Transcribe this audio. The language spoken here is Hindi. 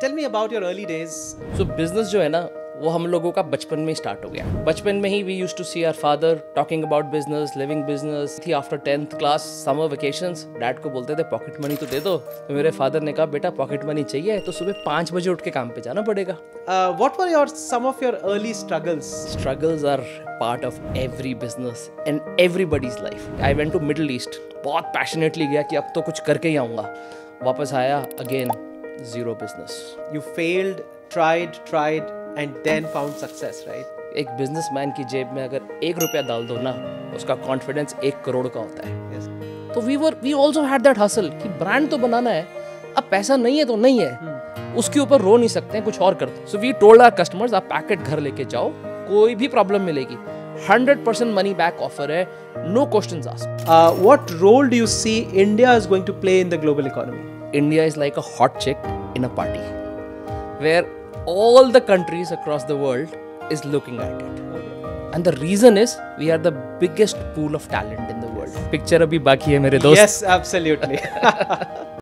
Tell me about your early days. So business जो है ना वो हम लोगों का बचपन में स्टार्ट हो गया. बचपन में ही we used to see our father talking about business, living business. थी after 10th class summer vacations, dad को बोलते थे पॉकेट मनी तो दे दो. तो मेरे फादर ने कहा बेटा पॉकेट मनी चाहिए तो सुबह 5 बजे उठ के काम पे जाना पड़ेगा. What were some of your early struggles? Struggles are part of every business and everybody's life. I went to Middle East. बहुत passionately गया कि अब तो कुछ करके ही आऊँगा. वापस आया again zero business. You failed, tried and then found success, right? एक बिजनेसमैन की जेब में अगर 1 रुपया डाल दो ना उसका कॉन्फिडेंस 1 करोड़ का होता है. Yes. तो we also had that hustle कि ब्रांड तो बनाना है, अब पैसा नहीं है तो नहीं है, उसके ऊपर रो नहीं सकते हैं, कुछ और कर दो. So we told our customers आप पैकेट घर लेके जाओ, कोई भी प्रॉब्लम मिलेगी, 100% मनी बैक ऑफर है, no questions asked. What role do you see India is going to play in the global economy? India is like a hot chick in a party where all the countries across the world is looking at it. And the reason is we are the biggest pool of talent in the world. Picture abhi baki hai mere dost. Yes, absolutely.